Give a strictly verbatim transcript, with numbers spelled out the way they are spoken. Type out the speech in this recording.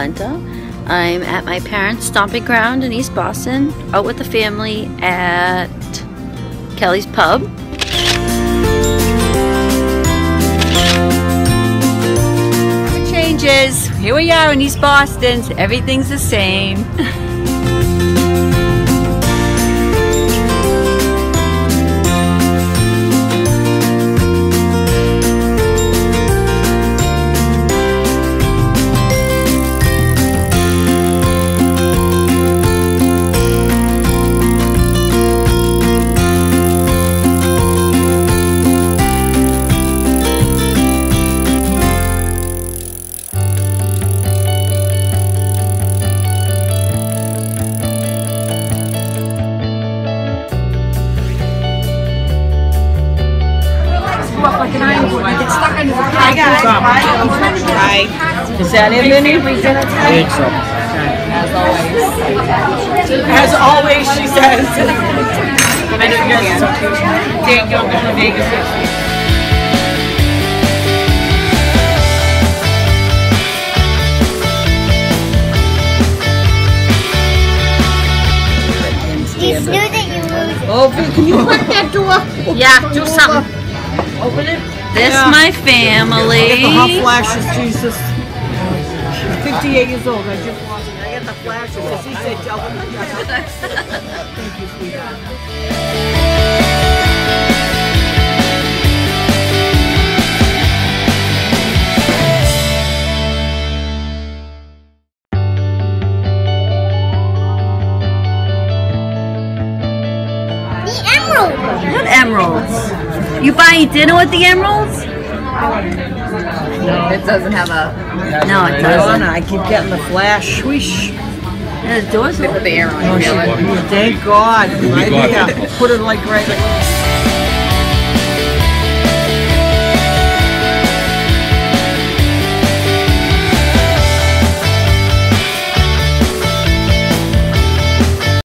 Polenta. I'm at my parents' stomping ground in East Boston, out with the family at Kelly's Pub. It changes. Here we are in East Boston. Everything's the same. Hi guys. Hi. Is that it, Minnie? I think so. As always. As always, she says. I know you guys are so cute. Daniel going to Vegas. It's new that you moved. Oh, can you put that door? Yeah, do something. Open it. This Yeah. my family. I get the hot flashes, Jesus. She's fifty-eight years old. I just lost it. I get the flashes. As he said, tell them. Thank you, sweetheart. The emerald. What emeralds? You buying dinner with the emeralds? It doesn't have a. No, it doesn't. I keep getting the flash. Swish. Yeah, the door's They open. put the air on. Oh, You feel it? thank God. We Right got here. it. Put it like right.